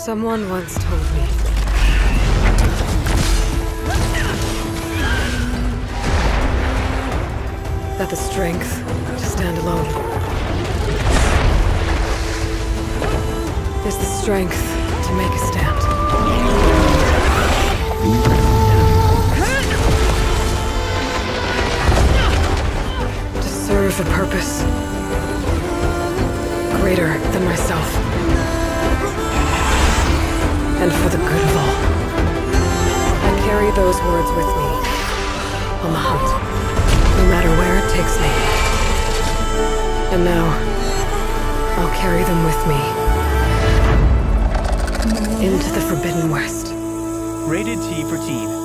Someone once told me that the strength to stand alone is the strength to make a stand. To serve a purpose greater than myself. And for the good of all. I carry those words with me on the hunt, no matter where it takes me. And now, I'll carry them with me into the Forbidden West. Rated T for Teen.